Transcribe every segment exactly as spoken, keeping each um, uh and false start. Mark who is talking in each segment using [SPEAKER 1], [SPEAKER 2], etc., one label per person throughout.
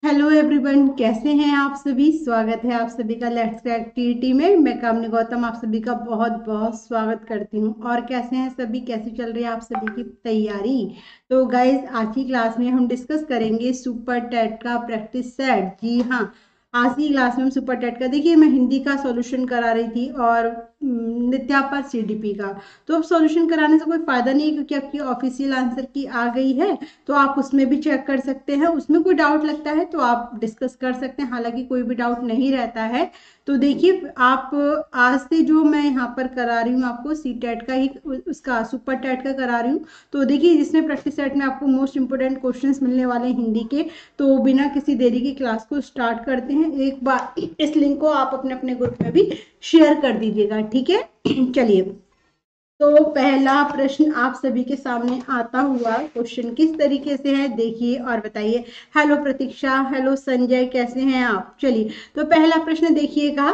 [SPEAKER 1] Hello everyone, कैसे हैं आप सभी। स्वागत है आप सभी का लेट्स क्रैक टीटी में। मैं कामनी गौतम आप सभी का बहुत बहुत स्वागत करती हूं। और कैसे हैं सभी, कैसी चल रही है आप सभी की तैयारी। तो गाइज, आज की क्लास में हम डिस्कस करेंगे सुपर टेट का प्रैक्टिस सेट। जी हाँ, आज की क्लास में हम सुपर टेट का, देखिए मैं हिंदी का सॉल्यूशन करा रही थी और नित्या पर सीडीपी का। तो अब सॉल्यूशन कराने से कोई फायदा नहीं है क्योंकि आपकी ऑफिशियल आंसर की आ गई है। तो आप उसमें भी चेक कर सकते हैं, उसमें कोई डाउट लगता है तो आप डिस्कस कर सकते हैं, हालांकि कोई भी डाउट नहीं रहता है। तो देखिए, आप आज से जो मैं यहाँ पर करा रही हूँ आपको सी टेट का ही, उसका सुपर टेट का करा रही हूँ। तो देखिए, जिसमें प्रैक्टिस सेट में आपको मोस्ट इंपोर्टेंट क्वेश्चंस मिलने वाले हैं हिंदी के। तो बिना किसी देरी की क्लास को स्टार्ट करते हैं। एक बार इस लिंक को आप अपने अपने ग्रुप में भी शेयर कर दीजिएगा, ठीक है। चलिए, तो पहला प्रश्न आप सभी के सामने आता हुआ क्वेश्चन किस तरीके से है, देखिए और बताइए। हेलो प्रतीक्षा, हेलो संजय, कैसे हैं आप। चलिए, तो पहला प्रश्न देखिएगा।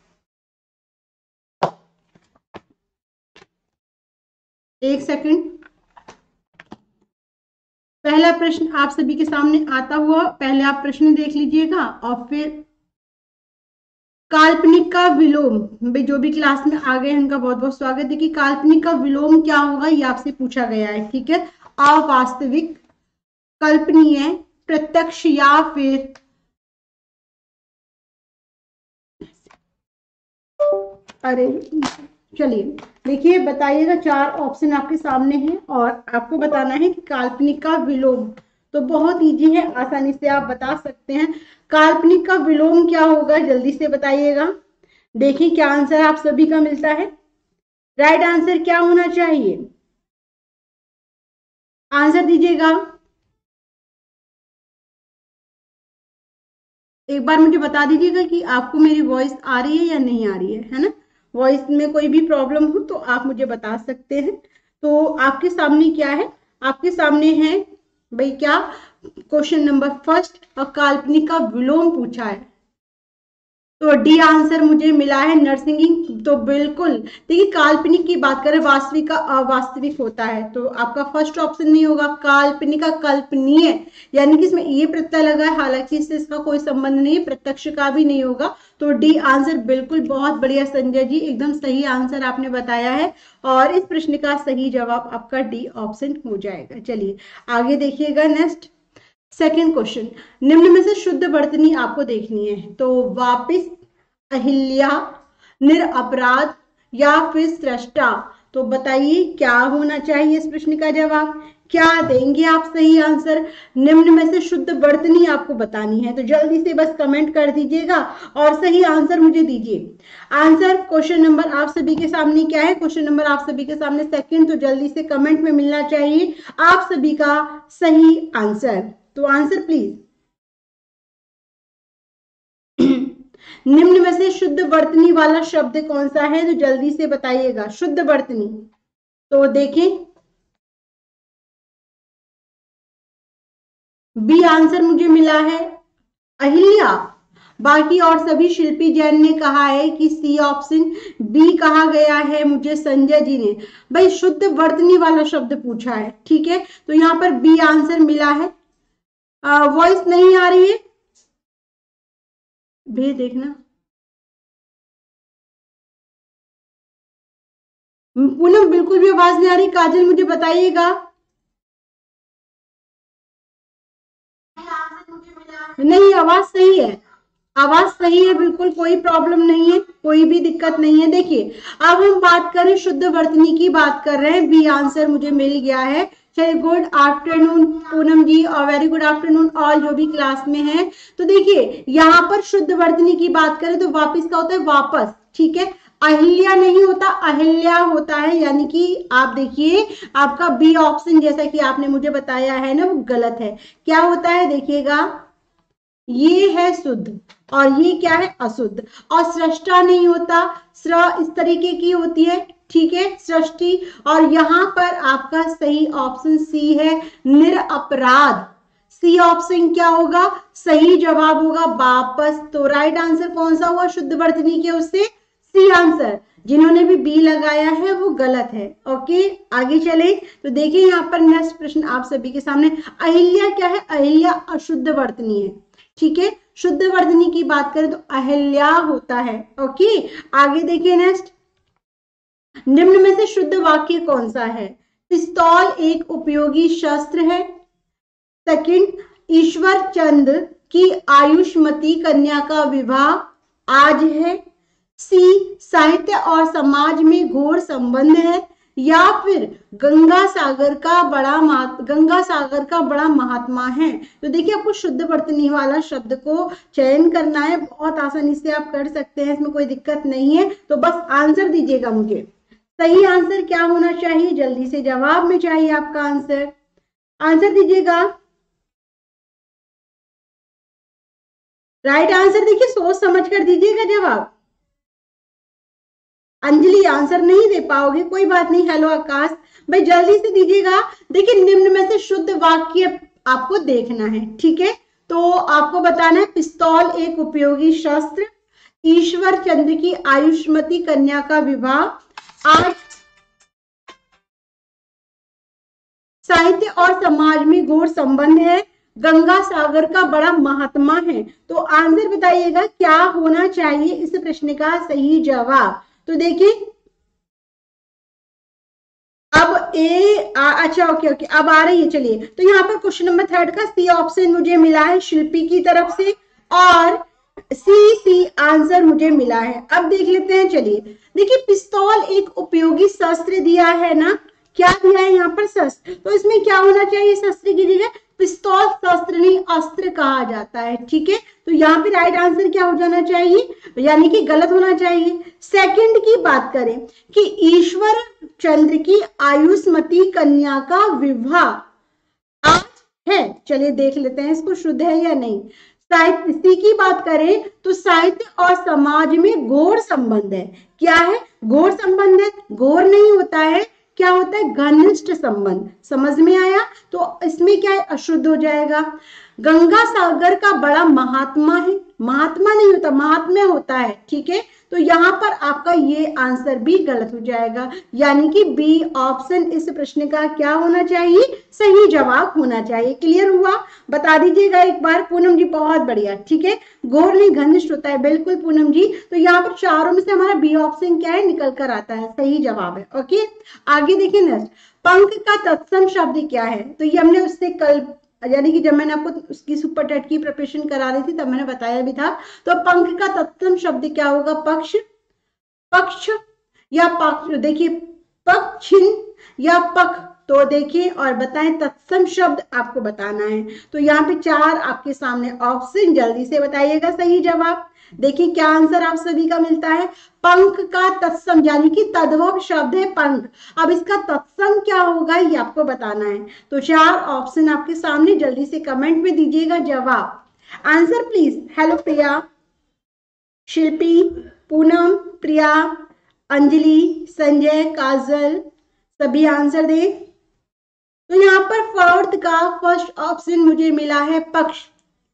[SPEAKER 1] एक सेकंड। पहला प्रश्न आप सभी के सामने आता हुआ, पहले आप प्रश्न देख लीजिएगा और फिर काल्पनिक का विलोम, जो भी क्लास में आ गए उनका बहुत बहुत स्वागत है। कि काल्पनिक का विलोम क्या होगा, ये आपसे पूछा गया है, ठीक है। अवास्तविक, कल्पनीय, प्रत्यक्ष या फिर, अरे चलिए, देखिए बताइएगा। चार ऑप्शन आपके सामने हैं और आपको बताना है कि काल्पनिक का विलोम। तो बहुत इजी है, आसानी से आप बता सकते हैं। काल्पनिक का विलोम क्या होगा, जल्दी से बताइएगा। देखिए क्या आंसर आप सभी का मिलता है। राइट आंसर क्या होना चाहिए, आंसर दीजिएगा। एक बार मुझे बता दीजिएगा कि आपको मेरी वॉइस आ रही है या नहीं आ रही है, है ना। वॉइस में कोई भी प्रॉब्लम हो तो आप मुझे बता सकते हैं। तो आपके सामने क्या है, आपके सामने है भाई क्या, क्वेश्चन नंबर फर्स्ट, और काल्पनिक का विलोम पूछा है। तो डी आंसर मुझे मिला है, नरसिंगिंग। तो बिल्कुल, देखिए काल्पनिक की बात करें, वास्तविक का अवास्तविक होता है। तो आपका फर्स्ट ऑप्शन नहीं होगा, काल्पनिक का कल्पनीय, यानी कि इसमें ये प्रत्यय लगा है, हालांकि इससे इसका कोई संबंध नहीं है, प्रत्यक्ष का भी नहीं होगा। तो डी आंसर बिल्कुल, बहुत बढ़िया संजय जी, एकदम सही आंसर आपने बताया है। और इस प्रश्न का सही जवाब आपका डी ऑप्शन हो जाएगा। चलिए आगे देखिएगा। नेक्स्ट, सेकेंड क्वेश्चन, निम्न में से शुद्ध वर्तनी आपको देखनी है। तो वापिस, अहिल्या, निरअपराध या फिर सृष्टा। तो बताइए क्या होना चाहिए इस प्रश्न का जवाब, क्या देंगे आप सही आंसर। निम्न में से शुद्ध वर्तनी आपको बतानी है, तो जल्दी से बस कमेंट कर दीजिएगा और सही आंसर मुझे दीजिए। आंसर क्वेश्चन नंबर आप सभी के सामने क्या है, क्वेश्चन नंबर आप सभी के सामने सेकंड। तो जल्दी से कमेंट में मिलना चाहिए आप सभी का सही आंसर। तो आंसर प्लीज। निम्न में से शुद्ध वर्तनी वाला शब्द कौन सा है, तो जल्दी से बताइएगा। शुद्ध वर्तनी, तो देखें, बी आंसर मुझे मिला है, अहिल्या। बाकी और सभी, शिल्पी जैन ने कहा है कि सी ऑप्शन, बी कहा गया है मुझे संजय जी ने। भाई शुद्ध वर्तनी वाला शब्द पूछा है, ठीक है। तो यहां पर बी आंसर मिला है। वॉइस नहीं आ रही है, भी देखना। पूनम बिल्कुल भी आवाज नहीं आ रही, काजल मुझे बताइएगा। नहीं, आवाज सही है, आवाज सही है, बिल्कुल कोई प्रॉब्लम नहीं है, कोई भी दिक्कत नहीं है। देखिए, अब हम बात करें शुद्ध वर्तनी की, बात कर रहे हैं। बी आंसर मुझे मिल गया है। चलिए, गुड आफ्टरनून पूनम जी, और वेरी गुड आफ्टरनून ऑल जो भी क्लास में है। तो देखिए, यहाँ पर शुद्ध वर्तनी की बात करें तो वापिस का होता है वापस, ठीक है। अहिल्या नहीं होता, अहिल्या होता है, यानी कि आप देखिए आपका बी ऑप्शन जैसा कि आपने मुझे बताया है ना, वो गलत है। क्या होता है देखिएगा, ये है शुद्ध और ये क्या है, अशुद्ध। और सृष्टा नहीं होता, स्र इस तरीके की होती है, ठीक है, सृष्टि। और यहां पर आपका सही ऑप्शन सी है, निरअपराध। सी ऑप्शन क्या होगा, सही जवाब होगा वापस। तो राइट आंसर कौन सा हुआ शुद्ध वर्तनी के, उससे सी आंसर। जिन्होंने भी बी लगाया है वो गलत है। ओके, आगे चले। तो देखिए यहाँ पर नेक्स्ट प्रश्न आप सभी के सामने, अहिल्या क्या है, अहिल्या अशुद्ध वर्तनी है, ठीक है। शुद्ध वर्तनी की बात करें तो अहिल्या होता है। ओके, आगे देखिए नेक्स्ट, निम्न में से शुद्ध वाक्य कौन सा है? पिस्तौल एक उपयोगी शस्त्र है। सेकंड, ईश्वर चंद की आयुष्मती कन्या का विवाह आज है। सी, साहित्य और समाज में घोर संबंध है। या फिर गंगा सागर का बड़ा गंगा सागर का बड़ा महात्मा है। तो देखिए आपको शुद्ध वर्तनी वाला शब्द को चयन करना है, बहुत आसानी से आप कर सकते हैं, इसमें कोई दिक्कत नहीं है। तो बस आंसर दीजिएगा मुझे, सही आंसर क्या होना चाहिए, जल्दी से जवाब में चाहिए आपका आंसर, आंसर दीजिएगा। राइट आंसर देखिए सोच समझ कर दीजिएगा जवाब। अंजलि आंसर नहीं दे पाओगे, कोई बात नहीं। हेलो आकाश भाई, जल्दी से दीजिएगा। देखिए निम्न में से शुद्ध वाक्य आपको देखना है, ठीक है। तो आपको बताना है पिस्तौल एक उपयोगी शस्त्र, ईश्वर चंद्र की आयुष्मती कन्या का विवाह आज, साहित्य और समाज में घोर संबंध है, गंगा सागर का बड़ा महात्मा है। तो आंसर बताइएगा क्या होना चाहिए इस प्रश्न का सही जवाब। तो देखिए अब ए आ, अच्छा ओके ओके अब आ रही है, चलिए। तो यहाँ पर क्वेश्चन नंबर थर्ड का सी ऑप्शन मुझे मिला है शिल्पी की तरफ से, और सी सी आंसर मुझे मिला है। अब देख लेते हैं, चलिए। देखिए पिस्तौल एक उपयोगी शस्त्र दिया है ना, क्या दिया है यहाँ पर, शस्त्र। तो इसमें क्या होना चाहिए शस्त्र की जगह, पिस्तौल शस्त्र नहीं अस्त्र कहा जाता है, ठीक है। तो यहाँ पे राइट आंसर क्या हो जाना चाहिए, यानी कि गलत होना चाहिए। सेकंड की बात करें कि ईश्वर चंद्र की आयुष्मती कन्या का विवाह आज है, चलिए देख लेते हैं इसको शुद्ध है या नहीं। साहित्य सी की बात करें तो साहित्य और समाज में घोर संबंध है। क्या है, घोर संबंध है, घोर नहीं होता है, क्या होता है, घनिष्ठ संबंध। समझ में आया। तो इसमें क्या है, अशुद्ध हो जाएगा। गंगा सागर का बड़ा महात्मा है, महात्मा नहीं होता, महात्म्य होता है, ठीक है। तो यहाँ पर आपका ये आंसर भी गलत हो जाएगा, यानी कि बी ऑप्शन इस प्रश्न का क्या होना चाहिए, सही जवाब होना चाहिए। क्लियर हुआ, बता दीजिएगा एक बार। पूनम जी बहुत बढ़िया, ठीक है, घोर नहीं घनिष्ठ होता है, बिल्कुल पूनम जी। तो यहाँ पर चारों में से हमारा बी ऑप्शन क्या है, निकल कर आता है, सही जवाब है। ओके, आगे देखिए नेक्स्ट, पंख का तत्सम शब्द क्या है। तो ये हमने उससे कल, यानी कि जब मैंने आपको उसकी सुपर टेट की प्रिपरेशन करा रही थी तब मैंने बताया भी था। तो पंख का तत्सम शब्द क्या होगा, पक्ष, पक्ष या पक्ष, देखिए पक्षिन या पख। तो देखिए और बताएं तत्सम शब्द आपको बताना है। तो यहाँ पे चार आपके सामने ऑप्शन, जल्दी से बताइएगा सही जवाब। देखिए क्या आंसर आप सभी का मिलता है, पंख का तत्सम, यानी कि तद्भव शब्द है पंख। अब इसका तत्सम क्या होगा ये आपको बताना है। तो चार ऑप्शन आपके सामने, जल्दी से कमेंट में दीजिएगा जवाब, answer please. Hello Priya, Shilpi, Poonam, Priya, Anjali, Sanjay, Kajal, सभी आंसर दे। तो यहाँ पर फोर्थ का फर्स्ट ऑप्शन मुझे मिला है पक्ष,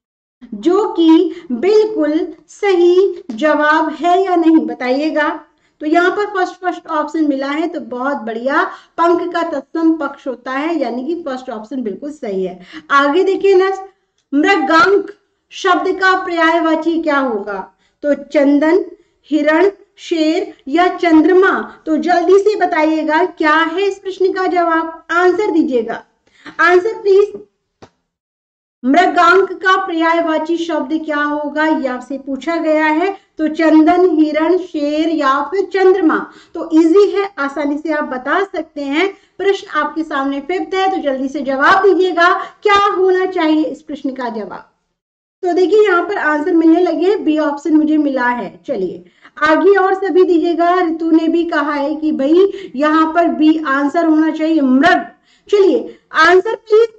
[SPEAKER 1] जो कि बिल्कुल सही जवाब है या नहीं बताइएगा। तो यहाँ पर फर्स्ट फर्स्ट ऑप्शन मिला है, तो बहुत बढ़िया, पंख का तत्सम पक्ष होता है, यानी कि फर्स्ट ऑप्शन बिल्कुल सही है। आगे देखिए नेक्स्ट, मृगांक शब्द का पर्यायवाची क्या होगा। तो चंदन, हिरण, शेर या चंद्रमा। तो जल्दी से बताइएगा क्या है इस प्रश्न का जवाब, आंसर दीजिएगा, आंसर प्लीज। मृगांक का पर्यायवाची शब्द क्या होगा, ये आपसे पूछा गया है। तो चंदन, हिरण, शेर या फिर चंद्रमा। तो इजी है, आसानी से आप बता सकते हैं। प्रश्न आपके सामने फिफ्थ है, तो जल्दी से जवाब दीजिएगा क्या होना चाहिए इस प्रश्न का जवाब। तो देखिए यहाँ पर आंसर मिलने लगे, बी ऑप्शन मुझे मिला है। चलिए आगे और सभी दीजिएगा। ऋतु ने भी कहा है कि भाई यहाँ पर बी आंसर होना चाहिए, मृग। चलिए आंसर प्लीज,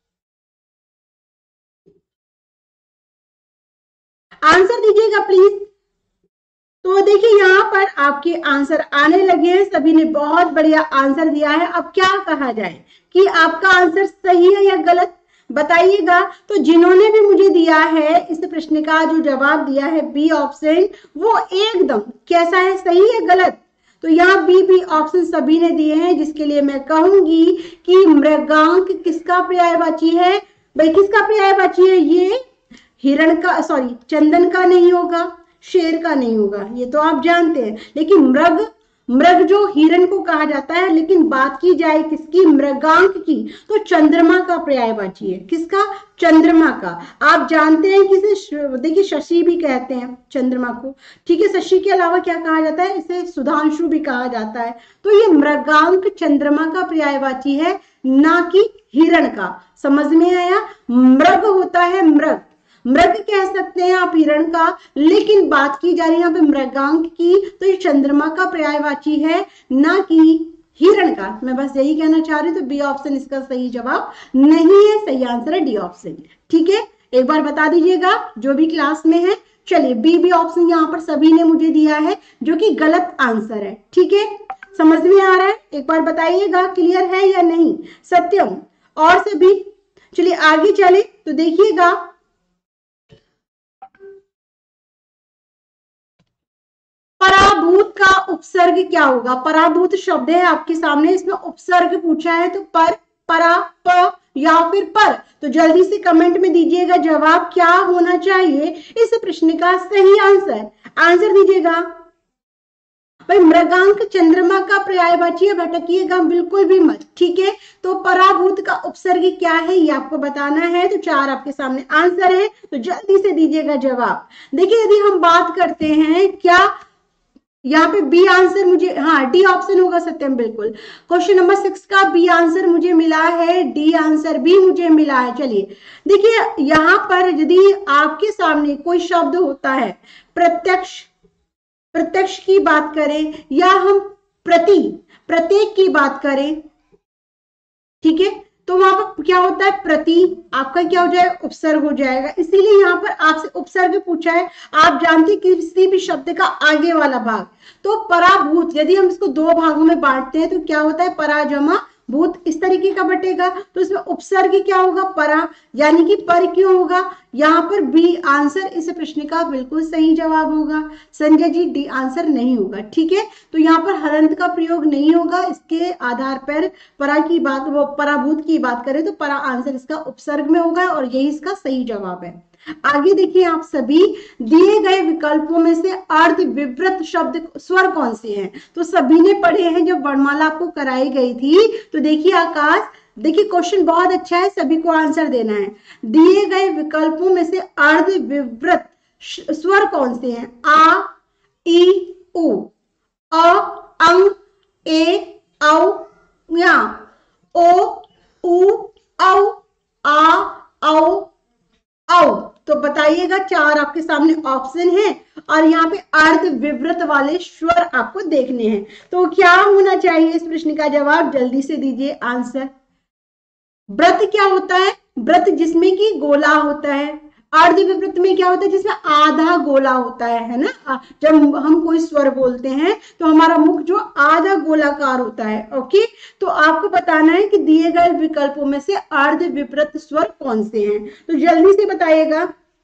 [SPEAKER 1] आंसर दीजिएगा प्लीज। तो देखिए यहाँ पर आपके आंसर आने लगे हैं, सभी ने बहुत बढ़िया आंसर दिया है। अब क्या कहा जाए कि आपका आंसर सही है या गलत, बताइएगा। तो जिन्होंने भी मुझे दिया है इस प्रश्न का जो जवाब दिया है बी ऑप्शन, वो एकदम कैसा है, सही है गलत। तो यहाँ बी बी ऑप्शन सभी ने दिए हैं, जिसके लिए मैं कहूंगी कि मृगांक किसका पर्यायवाची है, भाई किसका पर्यायवाची है, ये हिरण का, सॉरी चंदन का नहीं होगा, शेर का नहीं होगा, ये तो आप जानते हैं। लेकिन मृग, मृग जो हिरण को कहा जाता है, लेकिन बात की जाए किसकी, मृगांक की, तो चंद्रमा का पर्यायवाची है। किसका, चंद्रमा का। आप जानते हैं कि इसे देखिए शशि भी कहते हैं चंद्रमा को, ठीक है। शशि के अलावा क्या कहा जाता है, इसे सुधांशु भी कहा जाता है। तो ये मृगांक चंद्रमा का पर्यायवाची है, ना कि हिरण का। समझ में आया, मृग होता है मृग, मृग कह सकते हैं आप हिरण का, लेकिन बात की जा रही है यहाँ पे मृगांक की, तो ये चंद्रमा का पर्यायवाची है, ना कि हिरण का। मैं बस यही कहना चाह रही हूँ। तो बी ऑप्शन इसका सही जवाब नहीं है, सही आंसर है डी ऑप्शन। ठीक है, एक बार बता दीजिएगा जो भी क्लास में है। चलिए, बी बी ऑप्शन यहाँ पर सभी ने मुझे दिया है, जो कि गलत आंसर है। ठीक है, समझ में आ रहा है, एक बार बताइएगा क्लियर है या नहीं। सत्यम और सभी, चलिए आगे चले तो देखिएगा, पराभूत का उपसर्ग क्या होगा। पराभूत शब्द है आपके सामने, इसमें उपसर्ग पूछा है, तो पर, परा, प या फिर पर। तो जल्दी से कमेंट में दीजिएगा जवाब क्या होना चाहिए इस प्रश्न का सही आंसर, आंसर दीजिएगा भाई। मृगांक चंद्रमा का पर्यायवाची है, भटकिएगा बिल्कुल भी मत। ठीक है, तो पराभूत का उपसर्ग क्या है ये आपको बताना है। तो चार आपके सामने आंसर है, तो जल्दी से दीजिएगा जवाब। देखिए, यदि हम बात करते हैं क्या यहाँ पे बी आंसर मुझे, हाँ डी ऑप्शन होगा सत्यम, बिल्कुल। क्वेश्चन नंबर सिक्स का बी आंसर मुझे मिला है, डी आंसर भी मुझे मिला है। चलिए देखिए, यहाँ पर यदि आपके सामने कोई शब्द होता है, प्रत्यक्ष, प्रत्यक्ष की बात करें, या हम प्रति, प्रत्येक की बात करें, ठीक है, तो वहां पर क्या होता है, प्रति आपका क्या हो जाएगा, उपसर्ग हो जाएगा। इसीलिए यहाँ पर आपसे उपसर्ग पूछा है। आप जानते हैं किसी भी शब्द का आगे वाला भाग, तो पराभूत, यदि हम इसको दो भागों में बांटते हैं तो क्या होता है, परा जमा भूत, इस तरीके का बटेगा। तो इसमें उपसर्ग क्या होगा, परा, यानी कि पर क्यों होगा। यहाँ पर बी आंसर इस प्रश्न का बिल्कुल सही जवाब होगा। संजय जी, डी आंसर नहीं होगा। ठीक है, तो यहाँ पर हरंत का प्रयोग नहीं होगा। इसके आधार पर परा की बात, वो पराभूत की बात करें तो परा आंसर इसका उपसर्ग में होगा, और यही इसका सही जवाब है। आगे देखिए, आप सभी दिए गए विकल्पों में से अर्ध विवृत शब्द स्वर कौन से हैं। तो सभी ने पढ़े हैं, जब वर्णमाला आपको कराई गई थी। तो देखिए आकाश, देखिए क्वेश्चन बहुत अच्छा है, सभी को आंसर देना है। दिए गए विकल्पों में से अर्ध विवृत स्वर कौन से हैं। आ, ई, उ, अ, अंग, ए, औ, या, ओ, उ, औ, आ, औ, औ। तो बताइएगा, चार आपके सामने ऑप्शन है, और यहाँ पे अर्ध विवृत वाले स्वर आपको देखने हैं। तो क्या होना चाहिए इस प्रश्न का जवाब, जल्दी से दीजिए आंसर। व्रत क्या होता है, व्रत जिसमें कि गोला होता है। अर्ध विवृत में क्या होता है, जिसमें आधा गोला होता है, है ना। जब हम कोई स्वर बोलते हैं तो हमारा मुख जो आधा गोलाकार होता है। ओके, तो आपको बताना है कि दिए गए विकल्पों में से अर्ध विवृत स्वर कौन से हैं। तो जल्दी से बताइएगा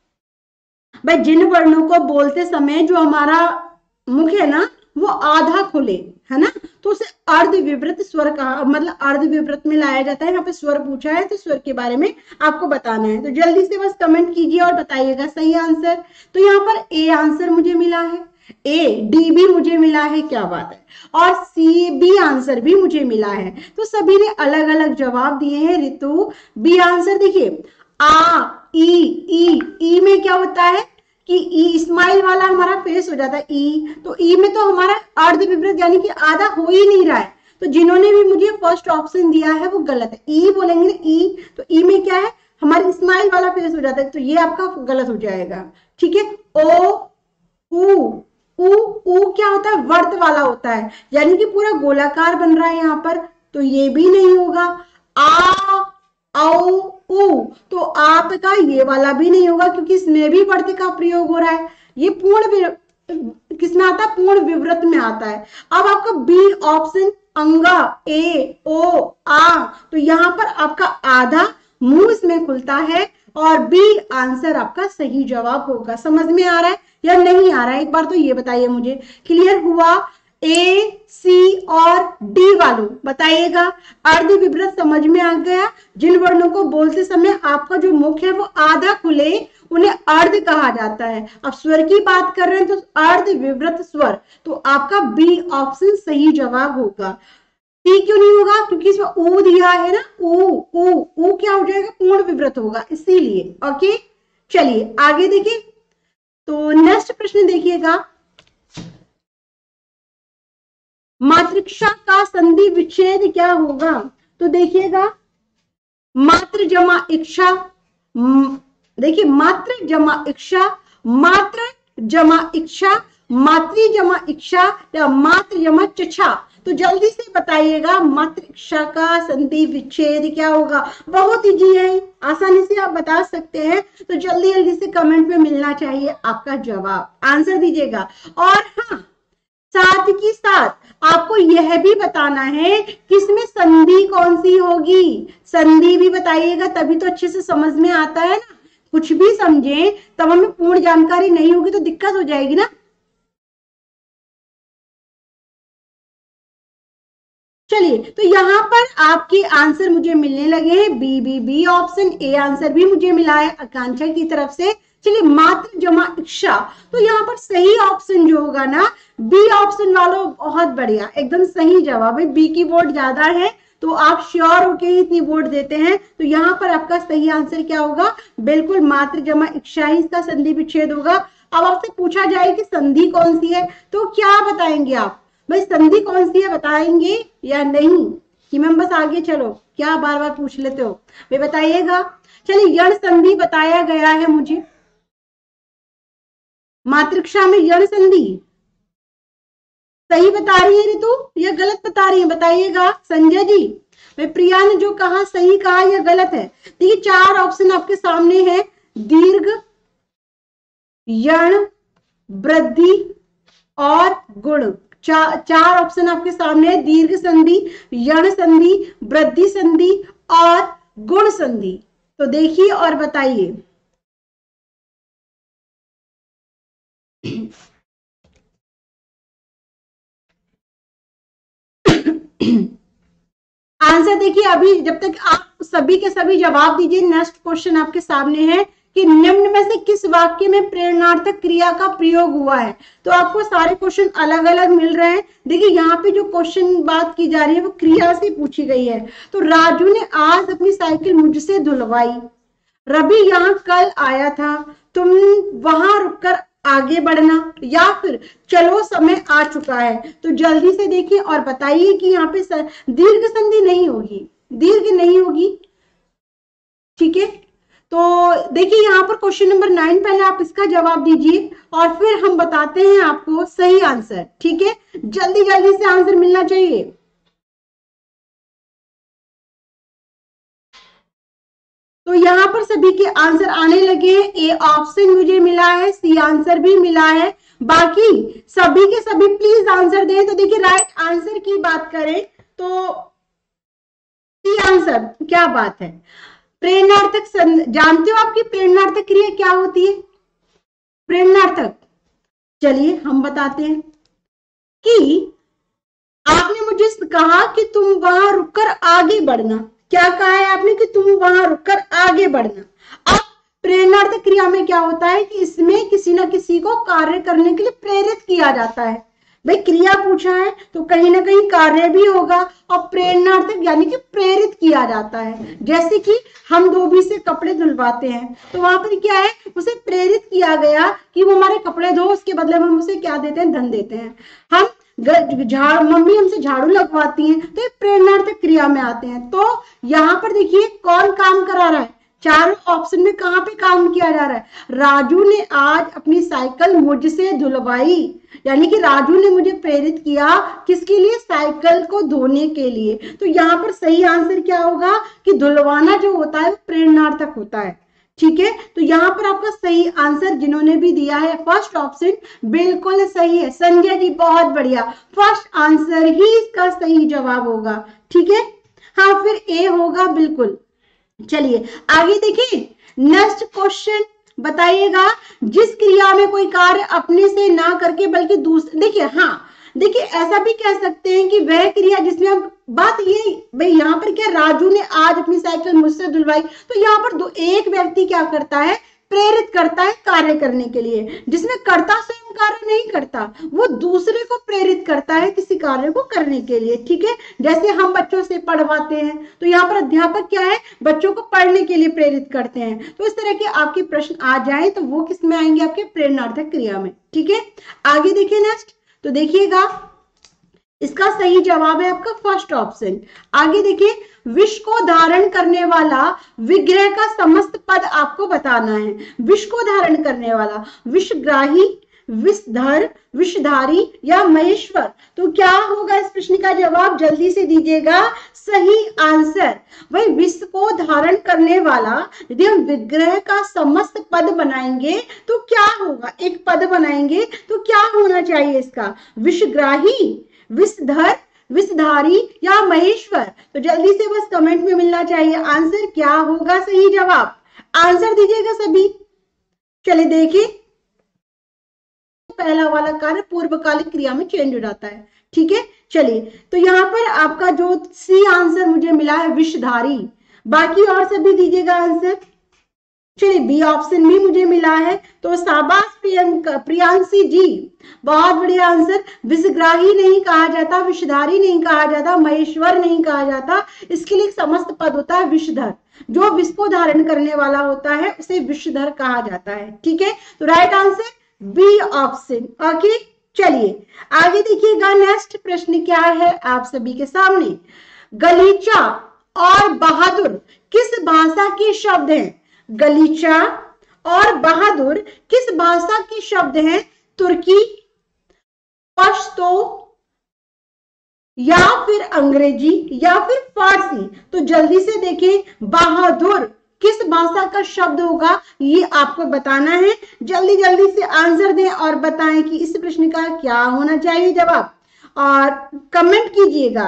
[SPEAKER 1] भाई। जिन वर्णों को बोलते समय जो हमारा मुख है ना, वो आधा खुले, है ना, तो उसे अर्ध विवृत स्वर कहा, मतलब अर्ध विवृत में लाया जाता है। यहाँ पे स्वर पूछा है, तो स्वर के बारे में आपको बताना है। तो जल्दी से बस कमेंट कीजिए और बताइएगा सही आंसर। तो यहाँ पर ए आंसर मुझे मिला है, ए, डी भी मुझे मिला है, क्या बात है, और सी, बी आंसर भी मुझे मिला है। तो सभी ने अलग अलग जवाब दिए हैं। ऋतु, बी आंसर देखिए, आ, ई, ई, ई में क्या होता है कि ई स्माइल वाला हमारा फेस हो जाता है, ई, तो ई में तो हमारा अर्ध विवृत यानी कि आधा हो ही नहीं रहा है। तो जिन्होंने भी मुझे फर्स्ट ऑप्शन दिया है वो गलत है। ई बोलेंगे ना, ई, तो ई में क्या है, हमारी स्माइल वाला फेस हो जाता है, तो ये आपका गलत हो जाएगा। ठीक है, ओ, उ, उ, उ क्या होता है, वर्त वाला होता है, यानी कि पूरा गोलाकार बन रहा है यहाँ पर, तो ये भी नहीं होगा। आ, औ, उ, तो आपका ये वाला भी नहीं होगा, क्योंकि इसमें भी वर्त का प्रयोग हो रहा है। ये पूर्ण किसमें आता है, पूर्ण विवृत में आता है। अब आपका बी ऑप्शन, अंगा, ए, ओ, आ, तो यहाँ पर आपका आधा मुंह इसमें खुलता है, और बी आंसर आपका सही जवाब होगा। समझ में आ रहा है या नहीं आ रहा है, एक बार तो ये बताइए मुझे। क्लियर हुआ, ए, सी और डी वालों बताइएगा। अर्ध विवृत समझ में आ गया? जिन वर्णों को बोलते समय आपका जो मुख है वो आधा खुले उन्हें अर्ध कहा जाता है। अब स्वर की बात कर रहे हैं तो अर्ध विवृत स्वर, तो आपका बी ऑप्शन सही जवाब होगा। सी क्यों नहीं होगा? क्योंकि इसमें ऊ दिया है ना, ऊ ऊ ऊ क्या हो जाएगा? पूर्ण विवृत होगा, इसीलिए। ओके, चलिए आगे देखिए। तो नेक्स्ट प्रश्न देखिएगा, मातृक्षा का संधि विच्छेद क्या होगा? तो देखिएगा, मात्र जमा इक्षा, देखिए मात्र जमा इक्षा, मात्र जमा इक्षा, मातृ जमा इक्षा या मात्र जमा चछा। तो जल्दी से बताइएगा मात्र इक्षा का संधि विच्छेद क्या होगा? बहुत इजी है, आसानी से आप बता सकते हैं। तो जल्दी जल्दी से कमेंट में मिलना चाहिए आपका जवाब, आंसर दीजिएगा। और हाँ, साथ ही साथ आपको यह भी बताना है कि इसमें संधि कौन सी होगी, संधि भी बताइएगा, तभी तो अच्छे से समझ में आता है ना। कुछ भी समझे तब हमें पूर्ण जानकारी नहीं होगी तो दिक्कत हो जाएगी ना। चलिए, तो यहाँ पर आपके आंसर मुझे मिलने लगे हैं, B B B option, A answer भी मुझे मिला है आकांक्षा की तरफ से। चलिए, मात्र जमा इच्छा, तो यहाँ पर सही ऑप्शन जो होगा ना, बी ऑप्शन वालों, बहुत बढ़िया, एकदम सही जवाब है। बी की वोट ज्यादा है तो आप श्योर होके ही इतनी वोट देते हैं, तो यहाँ पर आपका सही आंसर क्या होगा? बिल्कुल मात्र जमा इच्छा ही इसका संधि विच्छेद होगा। अब आपसे पूछा जाए कि संधि कौन सी है, तो क्या बताएंगे आप? भाई संधि कौन सी है बताएंगे या नहीं? कि मैम बस आगे चलो, क्या बार बार पूछ लेते हो, वे बताइएगा। चलिए, यण संधि बताया गया है मुझे, मातृक्षा में यण संधि सही बता रही है ऋतु या गलत बता रही है? बताइएगा संजय जी। मैं प्रिया ने जो कहा सही कहा या गलत है? देखिए, चार ऑप्शन आपके सामने है, दीर्घ, यण, वृद्धि और गुण। चा, चार ऑप्शन आपके सामने है, दीर्घ संधि, यण संधि, वृद्धि संधि और गुण संधि। तो देखिए और बताइए। आंसर देखिए, अभी जब तक आप सभी के सभी जवाब दीजिए, नेक्स्ट क्वेश्चन आपके सामने है कि निम्न में से किस वाक्य में प्रेरणार्थक क्रिया का प्रयोग हुआ है? तो आपको सारे क्वेश्चन अलग अलग मिल रहे हैं। देखिए, यहाँ पे जो क्वेश्चन बात की जा रही है वो क्रिया से पूछी गई है। तो राजू ने आज अपनी साइकिल मुझसे धुलवाई, रवि यहाँ कल आया था, तुम वहां रुककर आगे बढ़ना, या फिर चलो समय आ चुका है। तो जल्दी से देखिए और बताइए कि यहाँ पे दीर्घ संधि नहीं होगी, दीर्घ नहीं होगी, ठीक है। तो देखिए, यहाँ पर क्वेश्चन नंबर नाइन, पहले आप इसका जवाब दीजिए और फिर हम बताते हैं आपको सही आंसर, ठीक है। जल्दी जल्दी से आंसर मिलना चाहिए। तो यहाँ पर सभी के आंसर आने लगे हैं। ए ऑप्शन मुझे मिला है, सी आंसर भी मिला है, बाकी सभी के सभी प्लीज आंसर दें। तो देखिए, राइट आंसर की बात करें तो सी आंसर, क्या बात है। प्रेरणार्थक, जानते हो आपकी प्रेरणार्थक क्रिया क्या होती है? प्रेरणार्थक, चलिए हम बताते हैं कि आपने मुझे कहा कि तुम वहां रुककर आगे बढ़ना। क्या कहा है आपने? कि तुम वहां रुककर आगे बढ़ना। अब प्रेरणार्थक क्रिया में क्या होता है कि इसमें किसी ना किसी को कार्य करने के लिए प्रेरित किया जाता है। भाई क्रिया पूछा है तो कहीं ना कहीं कार्य भी होगा, और प्रेरणार्थक यानी कि प्रेरित किया जाता है। जैसे कि हम धोबी से कपड़े धुलवाते हैं तो वहां पर क्या है, उसे प्रेरित किया गया कि वो हमारे कपड़े धो, उसके बदले में हम उसे क्या देते हैं? धन देते हैं। हम झाड़ू, मम्मी हमसे झाड़ू लगवाती हैं तो ये प्रेरणार्थक क्रिया में आते हैं। तो यहाँ पर देखिए कौन काम करा रहा है? चारों ऑप्शन में कहाँ पे काम किया जा रहा है? राजू ने आज अपनी साइकिल मुझसे धुलवाई, यानी कि राजू ने मुझे प्रेरित किया किसके लिए? साइकिल को धोने के लिए। तो यहाँ पर सही आंसर क्या होगा कि धुलवाना जो होता है प्रेरणार्थक होता है, ठीक है। तो यहाँ पर आपका सही आंसर जिन्होंने भी दिया है फर्स्ट ऑप्शन बिल्कुल सही है। संजय जी बहुत बढ़िया, फर्स्ट आंसर ही इसका सही जवाब होगा, ठीक है। हाँ, फिर ए होगा बिल्कुल। चलिए आगे देखिए, नेक्स्ट क्वेश्चन बताइएगा, जिस क्रिया में कोई कार्य अपने से ना करके बल्कि दूसरे, देखिए हाँ, देखिए ऐसा भी कह सकते हैं कि वह क्रिया जिसमें हम बात ये भाई यहाँ पर क्या राजू ने आज अपनी साइकिल मुझसे धुलवाई, तो यहाँ पर दो एक व्यक्ति क्या करता है, प्रेरित करता है कार्य करने के लिए, जिसमें कर्ता स्वयं कार्य नहीं करता, वो दूसरे को प्रेरित करता है किसी कार्य को करने के लिए। ठीक है, जैसे हम बच्चों से पढ़वाते हैं तो यहाँ पर अध्यापक क्या है, बच्चों को पढ़ने के लिए प्रेरित करते हैं। तो इस तरह के आपके प्रश्न आ जाए तो वो किस में आएंगे, आपके प्रेरणार्थक क्रिया में। ठीक है, आगे देखिए नेक्स्ट, तो देखिएगा इसका सही जवाब है आपका फर्स्ट ऑप्शन। आगे देखिए, विष को धारण करने वाला विग्रह का समस्त पद आपको बताना है। विष को धारण करने वाला, विषग्राही, विषधर, विषधारी या महेश्वर, तो क्या होगा इस प्रश्न का जवाब, जल्दी से दीजिएगा सही आंसर। वही विष को धारण करने वाला, यदि हम विग्रह का समस्त पद बनाएंगे तो क्या होगा, एक पद बनाएंगे तो क्या होना चाहिए इसका, विषग्राही, विषधर, विषधारी या महेश्वर। तो जल्दी से बस कमेंट में मिलना चाहिए आंसर, क्या होगा सही जवाब, आंसर दीजिएगा सभी। चलिए देखिए, पहला वाला कार्य पूर्वकालिक क्रिया में चेंज हो जाता है। ठीक है, चलिए तो यहाँ पर आपका जो सी आंसर मुझे मिला है विषधारी, बाकी और सभी दीजिएगा आंसर। चलिए बी ऑप्शन भी मुझे मिला है, तो शाबाश प्रियंका, प्रियांशी जी, बहुत बढ़िया आंसर। विषग्राही नहीं कहा जाता, विषधारी नहीं कहा जाता, महेश्वर नहीं कहा जाता, इसके लिए समस्त पद होता है विषधर, जो विष को धारण करने वाला होता है उसे विषधर कहा जाता है। ठीक है, तो right answer B option. Okay, चलिए आगे देखिएगा, नेक्स्ट प्रश्न क्या है आप सभी के सामने, गलीचा और बहादुर किस भाषा के शब्द हैं, गलीचा और बहादुर किस भाषा के शब्द हैं, तुर्की, पश्तो या फिर अंग्रेजी या फिर फारसी। तो जल्दी से देखें, बहादुर किस भाषा का शब्द होगा ये आपको बताना है, जल्दी जल्दी से आंसर दें और बताएं कि इस प्रश्न का क्या होना चाहिए जवाब, और कमेंट कीजिएगा।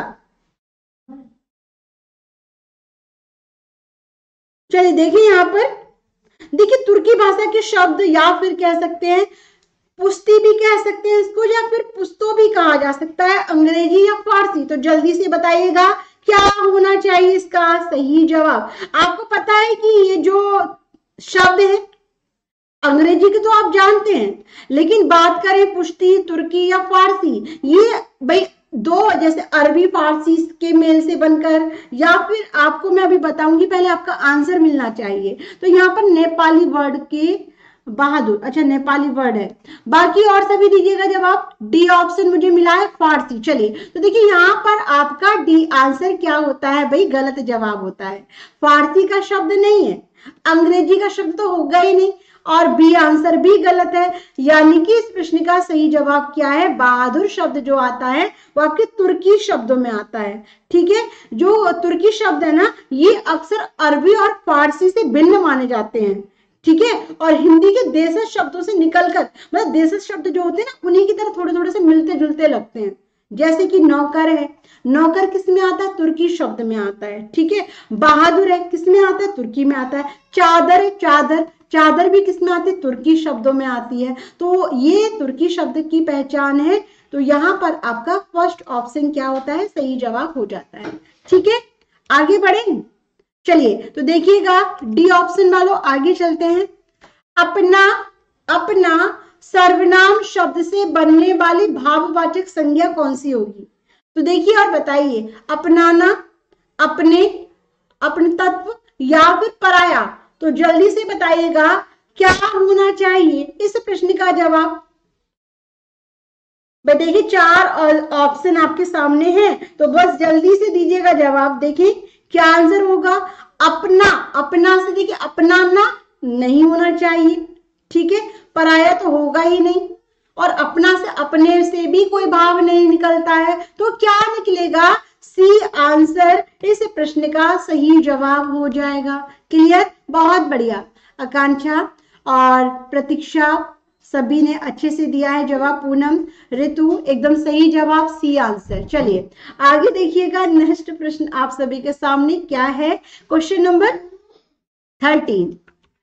[SPEAKER 1] चलिए देखिए यहाँ पर, देखिए तुर्की भाषा के शब्द या फिर कह सकते हैं पुश्ती भी कह सकते हैं इसको, या फिर पुश्तो भी कहा जा सकता है, अंग्रेजी या फारसी। तो जल्दी से बताइएगा क्या होना चाहिए इसका सही जवाब। आपको पता है कि ये जो शब्द है अंग्रेजी के तो आप जानते हैं, लेकिन बात करें पुश्ती, तुर्की या फारसी, ये भाई दो जैसे अरबी फारसी के मेल से बनकर, या फिर आपको मैं अभी बताऊंगी, पहले आपका आंसर मिलना चाहिए। तो यहाँ पर नेपाली वर्ड के बहादुर, अच्छा नेपाली वर्ड है, बाकी और सभी दीजिएगा जवाब। डी ऑप्शन मुझे मिला है फारसी। चलिए तो देखिए यहाँ पर आपका डी आंसर क्या होता है भाई, गलत जवाब होता है, फारसी का शब्द नहीं है, अंग्रेजी का शब्द तो होगा ही नहीं, और बी आंसर भी गलत है, यानी कि इस प्रश्न का सही जवाब क्या है, बहादुर शब्द जो आता है वो आपके तुर्की शब्दों में आता है। ठीक है, जो तुर्की शब्द है ना, ये अक्सर अरबी और फारसी से भिन्न माने जाते हैं। ठीक है, और हिंदी के देशज शब्दों से निकलकर, मतलब देशज शब्द जो होते हैं ना उन्हीं की तरह थोड़े थोड़े से मिलते जुलते लगते हैं, जैसे कि नौकर है, नौकर किस में आता है, तुर्की शब्द में आता है। ठीक है, बहादुर है किस में आता है, तुर्की में आता है। चादर है, चादर, चादर भी किस में आती है, तुर्की शब्दों में आती है। तो ये तुर्की शब्द की पहचान है, तो यहाँ पर आपका फर्स्ट ऑप्शन क्या होता है, सही जवाब हो जाता है। ठीक है, आगे बढ़े, चलिए तो देखिएगा डी ऑप्शन वालों, आगे चलते हैं। अपना, अपना सर्वनाम शब्द से बनने वाली भाववाचक संज्ञा कौन सी होगी, तो देखिए और बताइए, अपनाना, अपने, अपने तत्व या फिर पराया। तो जल्दी से बताइएगा क्या होना चाहिए इस प्रश्न का जवाब। देखिए चार ऑप्शन आपके सामने हैं, तो बस जल्दी से दीजिएगा जवाब। देखिए क्या आंसर होगा, अपना, अपना से देखिए अपनाना नहीं होना चाहिए। ठीक है, पराया तो होगा ही नहीं, और अपना से अपने से भी कोई भाव नहीं निकलता है, तो क्या निकलेगा, सी आंसर इस प्रश्न का सही जवाब हो जाएगा। क्लियर, बहुत बढ़िया। आकांक्षा और प्रतीक्षा सभी ने अच्छे से दिया है जवाब, पूनम, ऋतु एकदम सही जवाब, सी आंसर। चलिए आगे देखिएगा, नेक्स्ट प्रश्न आप सभी के सामने क्या है, क्वेश्चन नंबर थर्टीन।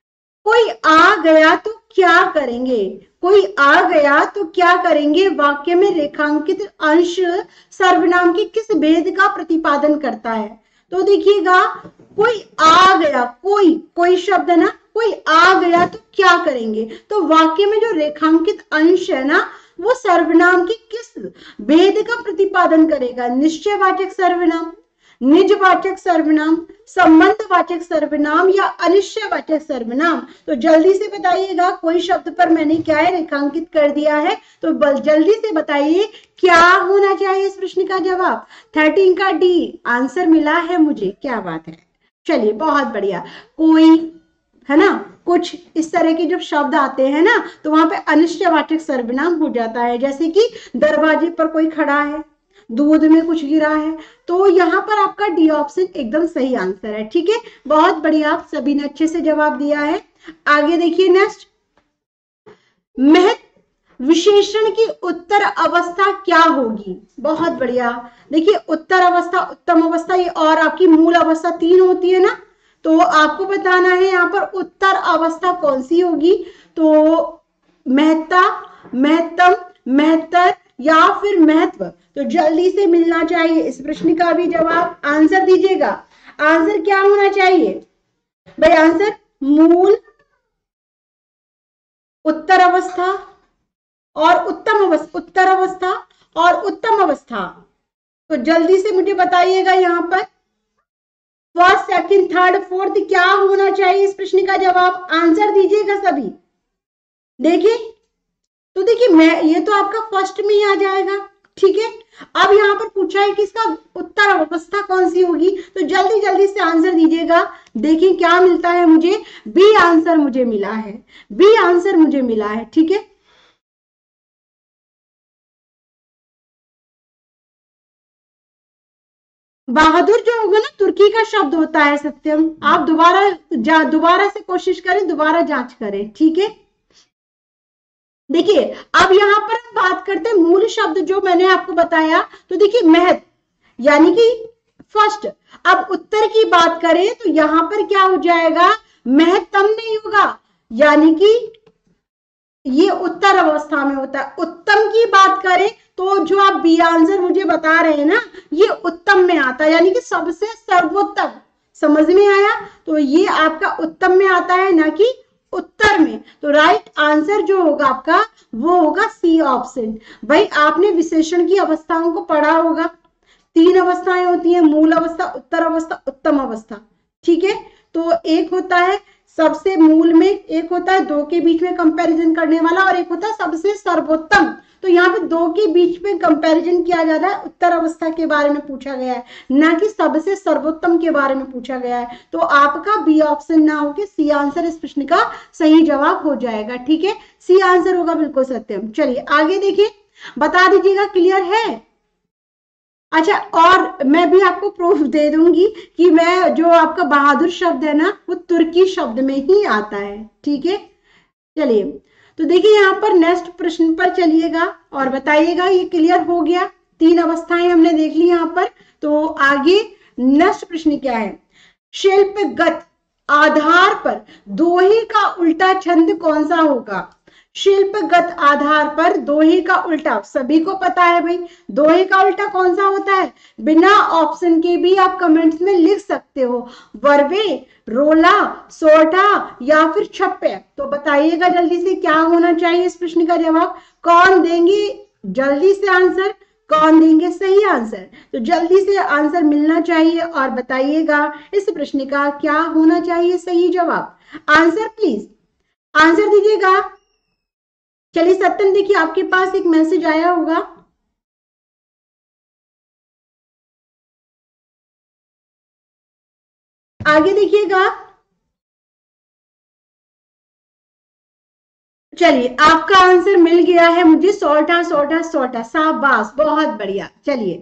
[SPEAKER 1] कोई आ गया तो क्या करेंगे, कोई आ गया तो क्या करेंगे वाक्य में रेखांकित अंश सर्वनाम के किस भेद का प्रतिपादन करता है। तो देखिएगा, कोई आ गया, कोई कोई शब्द है ना, कोई आ गया तो क्या करेंगे, तो वाक्य में जो रेखांकित अंश है ना वो सर्वनाम की किस भेद का प्रतिपादन करेगा। निश्चयवाचक सर्वनाम, निजवाचक सर्वनाम, संबंधवाचक सर्वनाम या अनिश्चयवाचक सर्वनाम। तो जल्दी से बताइएगा, कोई शब्द पर मैंने क्या है रेखांकित कर दिया है, तो जल्दी से बताइए क्या होना चाहिए इस प्रश्न का जवाब। थर्टीन का डी आंसर मिला है मुझे, क्या बात है। चलिए बहुत बढ़िया। कोई है ना, कुछ इस तरह के जब शब्द आते हैं ना तो वहां पे अनिश्चयवाचक सर्वनाम हो जाता है, जैसे कि दरवाजे पर कोई खड़ा है, दूध में कुछ गिरा है। तो यहाँ पर आपका डी ऑप्शन एकदम सही आंसर है। ठीक है, बहुत बढ़िया, आप सभी ने अच्छे से जवाब दिया है। आगे देखिए नेक्स्ट, महत्व विशेषण की उत्तर अवस्था क्या होगी। बहुत बढ़िया, देखिए उत्तर अवस्था, उत्तम अवस्था, ये और आपकी मूल अवस्था तीन होती है ना, तो आपको बताना है यहाँ पर उत्तर अवस्था कौन सी होगी। तो महत्ता, महत्तम, महत्तर या फिर महत्व। तो जल्दी से मिलना चाहिए इस प्रश्न का भी जवाब, आंसर दीजिएगा। आंसर क्या होना चाहिए भाई, आंसर मूल, उत्तर अवस्था और उत्तम अवस्था, उत्तर अवस्था और उत्तम अवस्था। तो जल्दी से मुझे बताइएगा यहाँ पर फर्स्ट, सेकंड, थर्ड, फोर्थ क्या होना चाहिए इस प्रश्न का जवाब, आंसर दीजिएगा सभी। देखिए, तो देखिए मैं, ये तो आपका फर्स्ट में ही आ जाएगा। ठीक है, अब यहाँ पर पूछा है कि इसका उत्तर अवस्था कौन सी होगी, तो जल्दी जल्दी से आंसर दीजिएगा। देखिए क्या मिलता है मुझे, बी आंसर मुझे मिला है, बी आंसर मुझे मिला है। ठीक है, बहादुर जो होगा ना तुर्की का शब्द होता है सत्यम, आप दोबारा दोबारा से कोशिश करें, दोबारा जांच करें। ठीक है, देखिए अब यहां पर हम बात करते हैं मूल शब्द जो मैंने आपको बताया। तो देखिए महत यानी कि फर्स्ट, अब उत्तर की बात करें तो यहां पर क्या हो जाएगा, महत्तम नहीं होगा, यानी कि ये उत्तर अवस्था में होता है। उत्तम की बात करें तो जो आप बी आंसर मुझे बता रहे हैं ना, ये उत्तम में आता है, यानी कि सबसे सर्वोत्तम। समझ में आया, तो ये आपका उत्तम में आता है, ना कि उत्तर में। तो राइट आंसर जो होगा आपका वो होगा सी ऑप्शन। भाई आपने विशेषण की अवस्थाओं को पढ़ा होगा, तीन अवस्थाएं होती हैं, मूल अवस्था, उत्तर अवस्था, उत्तम अवस्था। ठीक है, तो एक होता है सबसे मूल में, एक होता है दो के बीच में कंपैरिजन करने वाला, और एक होता है सबसे सर्वोत्तम। तो यहाँ पे दो के बीच में कंपैरिजन किया जाता है, उत्तर अवस्था के बारे में पूछा गया है, ना कि सबसे सर्वोत्तम के बारे में पूछा गया है। तो आपका बी ऑप्शन ना होके सी आंसर इस प्रश्न का सही जवाब हो जाएगा। ठीक है, सी आंसर होगा बिल्कुल सत्यम। चलिए आगे देखिए, बता दीजिएगा क्लियर है। अच्छा, और मैं भी आपको प्रूफ दे दूंगी कि मैं, जो आपका बहादुर शब्द है ना वो तुर्की शब्द में ही आता है। ठीक है, चलिए तो देखिए यहाँ पर नेक्स्ट प्रश्न पर चलिएगा और बताइएगा ये क्लियर हो गया। तीन अवस्थाएं हमने देख ली यहाँ पर। तो आगे नेक्स्ट प्रश्न क्या है, शिल्पगत आधार पर दोहे का उल्टा छंद कौन सा होगा। शिल्पगत आधार पर दोहे का उल्टा, सभी को पता है भाई दोहे का उल्टा कौन सा होता है, बिना ऑप्शन के भी आप कमेंट्स में लिख सकते हो, वर्वे, रोला, सोटा या फिर छप्पे। तो बताइएगा जल्दी से क्या होना चाहिए इस प्रश्न का जवाब, कौन देंगे जल्दी से आंसर, कौन देंगे सही आंसर। तो जल्दी से आंसर मिलना चाहिए और बताइएगा इस प्रश्न का क्या होना चाहिए सही जवाब। आंसर प्लीज, आंसर दीजिएगा। चलिए सत्यम, देखिए आपके पास एक मैसेज आया होगा, आगे देखिएगा। चलिए आपका आंसर मिल गया है मुझे, सोटा सोटा सोटा, शाबाश, बहुत बढ़िया। चलिए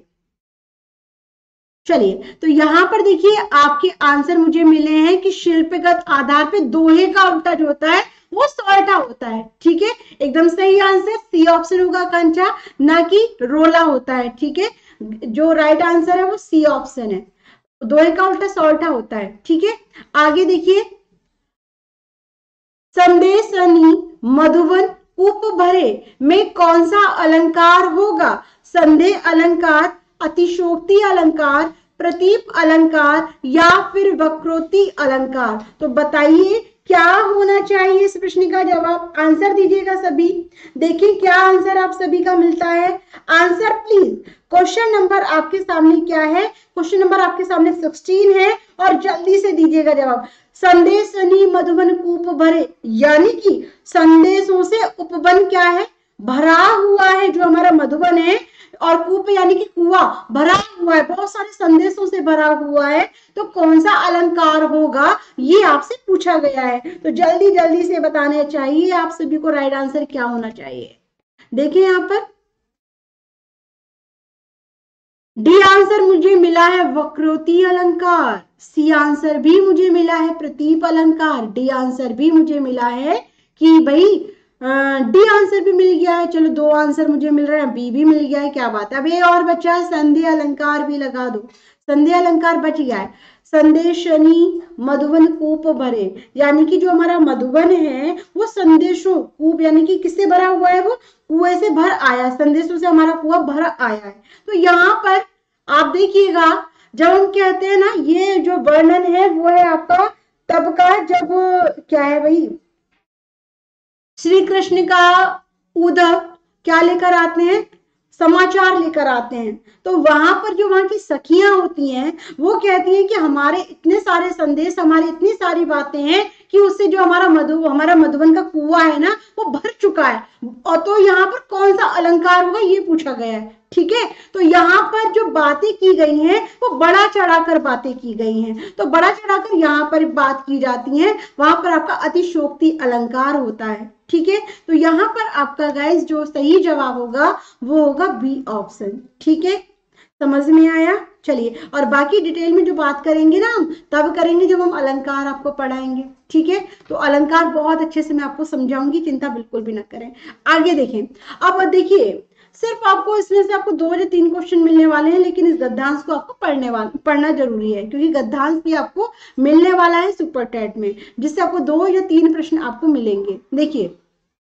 [SPEAKER 1] चलिए तो यहां पर देखिए आपके आंसर मुझे मिले हैं कि शिल्पगत आधार पे दोहे का उल्टा जो होता है वो सोल्टा होता है। ठीक है, एकदम सही आंसर सी ऑप्शन होगा कंचा, ना कि रोला होता है। ठीक है, जो राइट आंसर है वो सी ऑप्शन है, दोहे का उल्टा सोल्टा होता है। ठीक है, आगे देखिए संदेशनी मधुवन कूप भरे में कौन सा अलंकार होगा? संदेह अलंकार, अतिशोक्ति अलंकार, प्रतीप अलंकार या फिर वक्रोक्ति अलंकार? तो बताइए क्या होना चाहिए इस प्रश्न का जवाब? आंसर दीजिएगा सभी। देखिए क्या आंसर आप सभी का मिलता है। Answer please. क्वेश्चन नंबर आपके सामने क्या है? क्वेश्चन नंबर आपके सामने सोलह है और जल्दी से दीजिएगा जवाब। संदेशनी मधुबन कूप भरे, यानी कि संदेशों से उपवन क्या है? भरा हुआ है। जो हमारा मधुबन है और कूप यानी कि कुआं भरा हुआ है, बहुत सारे संदेशों से भरा हुआ है। तो कौन सा अलंकार होगा ये आपसे पूछा गया है। तो जल्दी जल्दी से बताने चाहिए आप सभी को राइट आंसर क्या होना चाहिए। देखिए यहाँ पर डी आंसर मुझे मिला है वक्रोक्ति अलंकार, सी आंसर भी मुझे मिला है प्रतीप अलंकार, डी आंसर भी मुझे मिला है कि भाई डी आंसर भी मिल गया है। चलो दो आंसर मुझे मिल रहे हैं, बी भी मिल गया है, क्या बात है। अब ये और बचा है संदेह अलंकार भी लगा दो, संदेह अलंकार बच गया है। संदेशनी मधुबन कूप भरे, यानी कि जो हमारा मधुबन है वो संदेशों, कूप यानी कि किससे भरा हुआ है? वो कुएं से भर आया, संदेशों से हमारा कुआं भर आया है। तो यहाँ पर आप देखिएगा जब हम कहते हैं ना ये जो वर्णन है वो है आपका तब का जब क्या है भाई श्री कृष्ण का उद्धव क्या लेकर आते हैं? समाचार लेकर आते हैं। तो वहां पर जो वहां की सखियां होती हैं वो कहती हैं कि हमारे इतने सारे संदेश, हमारी इतनी सारी बातें हैं कि उससे जो हमारा मधु हमारा मधुबन का कुआं है ना वो भर चुका है। और तो यहाँ पर कौन सा अलंकार होगा ये पूछा गया है। ठीक है, तो यहाँ पर जो बातें की गई हैं वो बड़ा चढ़ाकर बातें की गई हैं। तो बड़ा चढ़ाकर यहाँ पर बात की जाती है, वहां पर आपका अतिशोक्ति अलंकार होता है। ठीक है, तो यहाँ पर आपका गाइस जो सही जवाब होगा वो होगा बी ऑप्शन। ठीक है, समझ में आया? चलिए, और बाकी डिटेल में जो बात करेंगे ना हम तब करेंगे जब हम अलंकार आपको पढ़ाएंगे। ठीक है, तो अलंकार बहुत अच्छे से मैं आपको समझाऊंगी, चिंता बिल्कुल भी ना करें। आगे देखें। अब देखिए सिर्फ आपको इसमें से आपको दो या तीन क्वेश्चन मिलने वाले हैं, लेकिन इस गद्यांश को आपको पढ़ने वाला पढ़ना जरूरी है, क्योंकि गद्यांश भी आपको मिलने वाला है सुपर टेट में, जिससे आपको दो या तीन प्रश्न आपको मिलेंगे। देखिए,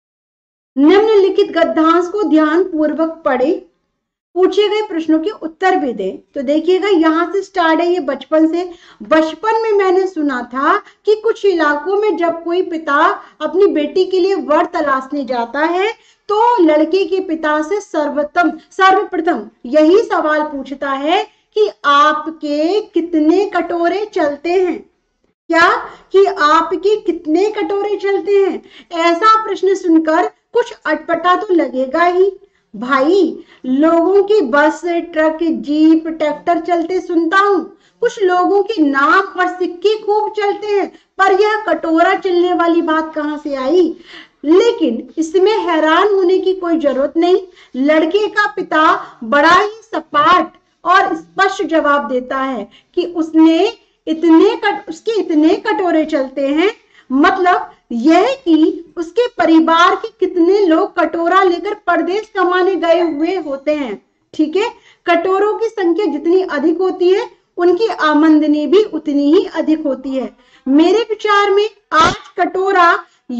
[SPEAKER 1] निम्नलिखित गद्यांश को ध्यान पूर्वक पढ़े, पूछे गए प्रश्नों के उत्तर भी दें। तो देखिएगा यहां से स्टार्ट है ये बचपन से। बचपन में मैंने सुना था कि कुछ इलाकों में जब कोई पिता अपनी बेटी के लिए वर तलाशने जाता है तो लड़के के पिता से सर्वोत्तम सर्वप्रथम यही सवाल पूछता है कि आपके कितने कटोरे चलते हैं? क्या कि आपके कितने कटोरे चलते हैं? ऐसा प्रश्न सुनकर कुछ अटपटा तो लगेगा ही। भाई लोगों की बस, ट्रक, जीप, ट्रैक्टर चलते सुनता हूँ, कुछ लोगों के नाम और सिक्के खूब चलते हैं, पर यह कटोरा चलने वाली बात कहां से आई? लेकिन इसमें हैरान होने की कोई जरूरत नहीं। लड़के का पिता बड़ा ही सपाट और स्पष्ट जवाब देता है कि उसने इतने कट, उसके इतने कटोरे चलते हैं, मतलब यह कि उसके परिवार के कितने लोग कटोरा लेकर परदेश कमाने गए हुए होते हैं। ठीक है, कटोरों की संख्या जितनी अधिक होती है उनकी आमदनी भी उतनी ही अधिक होती है। मेरे विचार में आज कटोरा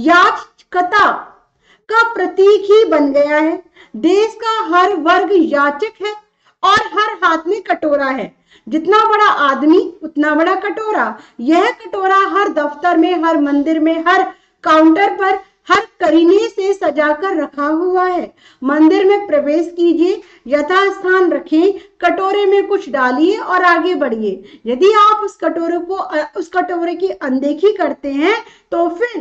[SPEAKER 1] याचकता का प्रतीक ही बन गया है। देश का हर वर्ग याचक है और हर हाथ में कटोरा है। जितना बड़ा आदमी उतना बड़ा कटोरा। यह कटोरा हर दफ्तर में, हर मंदिर में, हर काउंटर पर, हर करीने से सजाकर रखा हुआ है। मंदिर में प्रवेश कीजिए, यथास्थान रखें, कटोरे में कुछ डालिए और आगे बढ़िए। यदि आप उस कटोरे को उस कटोरे की अनदेखी करते हैं तो फिर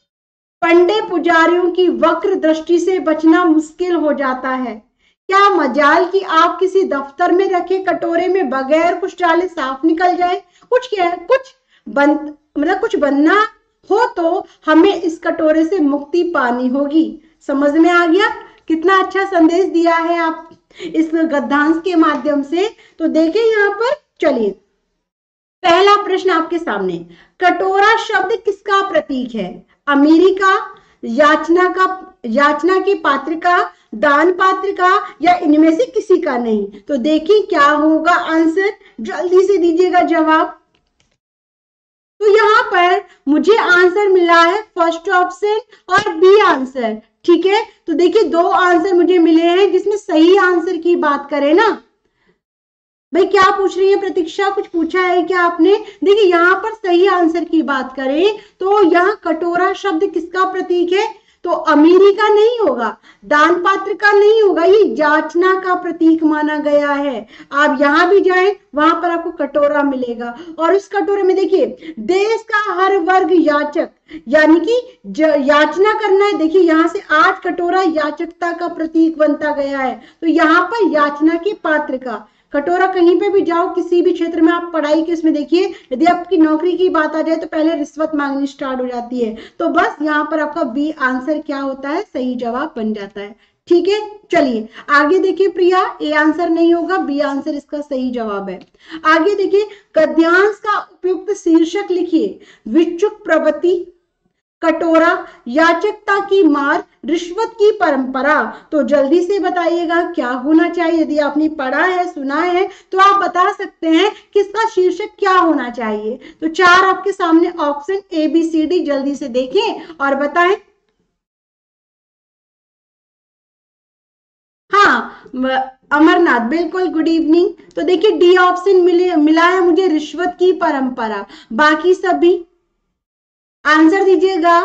[SPEAKER 1] पंडे पुजारियों की वक्र दृष्टि से बचना मुश्किल हो जाता है। क्या मजाल कि आप किसी दफ्तर में रखे कटोरे में बगैर कुछ डाले साफ निकल जाए। कुछ क्या कुछ बन मतलब कुछ बनना हो तो हमें इस कटोरे से मुक्ति पानी होगी। समझ में आ गया? कितना अच्छा संदेश दिया है आप इस गद्यांश के माध्यम से। तो देखिए यहाँ पर, चलिए पहला प्रश्न आपके सामने, कटोरा शब्द किसका प्रतीक है? अमीरी का, याचना का, याचना की पात्र का, दान पात्र का, या इनमें से किसी का नहीं? तो देखिए क्या होगा आंसर, जल्दी से दीजिएगा जवाब। तो तो यहाँ पर मुझे आंसर मिला है फर्स्ट ऑप्शन और बी आंसर, ठीक है। तो देखिए दो आंसर मुझे मिले हैं, जिसमें सही आंसर की बात करें ना भाई, क्या पूछ रही है प्रतीक्षा, कुछ पूछा है क्या आपने? देखिए यहाँ पर सही आंसर की बात करें तो यहाँ कटोरा शब्द किसका प्रतीक है? तो अमीरी का नहीं होगा, दान पात्र का नहीं होगा, ये याचना का प्रतीक माना गया है। आप यहां भी जाएं वहां पर आपको कटोरा मिलेगा, और उस कटोरे में देखिए देश का हर वर्ग याचक, यानी कि याचना करना है। देखिए यहां से आठ कटोरा याचकता का प्रतीक बनता गया है, तो यहाँ पर याचना के पात्र का कटोरा। कहीं पे भी जाओ, किसी भी क्षेत्र में आप पढ़ाई के इसमें देखिए, यदि आपकी नौकरी की बात आ जाए तो पहले रिश्वत मांगनी स्टार्ट हो जाती है। तो बस यहाँ पर आपका बी आंसर क्या होता है, सही जवाब बन जाता है, ठीक है। चलिए आगे देखिए प्रिया, ए आंसर नहीं होगा, बी आंसर इसका सही जवाब है। आगे देखिए, गद्यांश का उपयुक्त शीर्षक लिखिए। विचुक प्रवृत्ति, कटोरा, याचकता की मार, रिश्वत की परंपरा। तो जल्दी से बताइएगा क्या होना चाहिए। यदि आपने पढ़ा है, सुना है, तो आप बता सकते हैं कि इसका शीर्षक क्या होना चाहिए। तो चार आपके सामने option A B C D, जल्दी से देखें और बताएं। हाँ अमरनाथ, बिल्कुल, गुड इवनिंग। तो देखिए डी ऑप्शन मिले मिला है मुझे, रिश्वत की परंपरा। बाकी सभी आंसर दीजिएगा।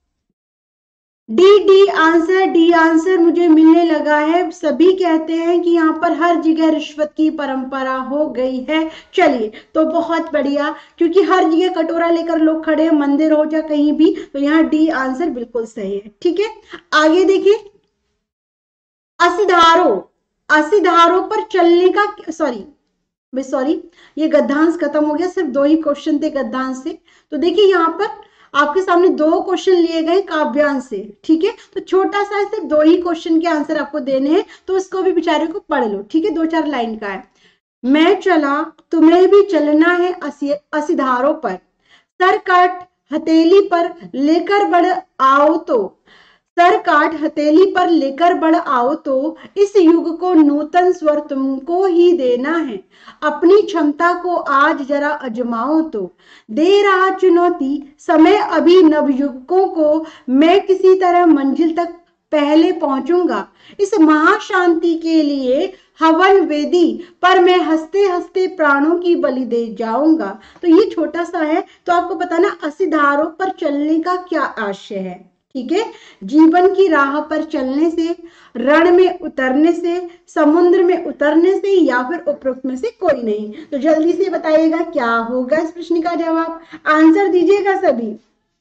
[SPEAKER 1] D D answer, D answer मुझे मिलने लगा है। सभी कहते हैं कि यहाँ पर हर जगह रिश्वत की परंपरा हो गई है। चलिए तो बहुत बढ़िया, क्योंकि हर जगह कटोरा लेकर लोग खड़े हैं, मंदिर हो या कहीं भी, तो यहाँ डी आंसर बिल्कुल सही है, ठीक है। आगे देखिए, असिधारों, असिधारों पर चलने का, सॉरी सॉरी ये गद्यांश खत्म हो गया, सिर्फ दो ही क्वेश्चन थे गद्यांश से। तो देखिए यहाँ पर आपके सामने दो क्वेश्चन लिए गए काव्यांश से, ठीक है। तो छोटा सा है, सिर्फ दो ही क्वेश्चन के आंसर आपको देने हैं, तो इसको भी बेचारे को पढ़ लो, ठीक है। दो चार लाइन का है। मैं चला, तुम्हें भी चलना है असिधारों पर, सर काट हथेली पर लेकर बढ़ आओ तो, सर काट हथेली पर लेकर बढ़ आओ तो, इस युग को नूतन स्वर तुमको ही देना है, अपनी क्षमता को आज जरा अजमाओ तो, दे रहा चुनौती समय अभी नवयुवकों को, मैं किसी तरह मंजिल तक पहले पहुंचूंगा, इस महाशांति के लिए हवन वेदी पर मैं हंसते हंसते प्राणों की बलि दे जाऊंगा। तो ये छोटा सा है, तो आपको बताना असिधारों पर चलने का क्या आशय है, ठीक है। जीवन की राह पर चलने से, रण में उतरने से, समुद्र में उतरने से, या फिर उपरोक्त में से कोई नहीं। तो जल्दी से बताइएगा क्या होगा इस प्रश्न का जवाब, आंसर दीजिएगा सभी।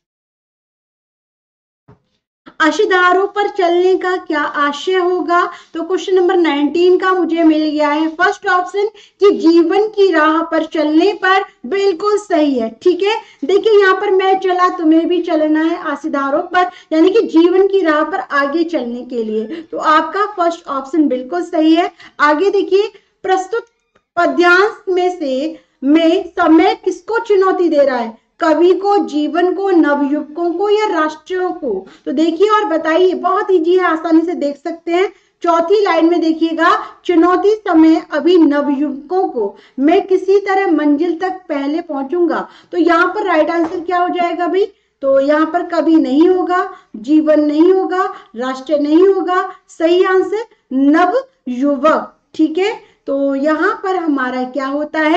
[SPEAKER 1] असिधारों पर चलने का क्या आशय होगा? तो क्वेश्चन नंबर नाइनटीन का मुझे मिल गया है फर्स्ट ऑप्शन कि जीवन की राह पर चलने पर, बिल्कुल सही है, ठीक है। देखिए यहाँ पर मैं चला, तुम्हें भी चलना है असिधारों पर, यानी कि जीवन की राह पर आगे चलने के लिए। तो आपका फर्स्ट ऑप्शन बिल्कुल सही है। आगे देखिए, प्रस्तुत पद्यांश में से में समय किसको चुनौती दे रहा है? कवि को, जीवन को, नवयुवकों को, या राष्ट्रों को? तो देखिए और बताइए, बहुत इजी है, आसानी से देख सकते हैं। चौथी लाइन में देखिएगा, चुनौती समय अभी नवयुवकों को, मैं किसी तरह मंजिल तक पहले पहुंचूंगा। तो यहाँ पर राइट आंसर क्या हो जाएगा भाई? तो यहाँ पर कवि नहीं होगा, जीवन नहीं होगा, राष्ट्र नहीं होगा, सही आंसर नवयुवक, ठीक है। तो यहाँ पर हमारा क्या होता है,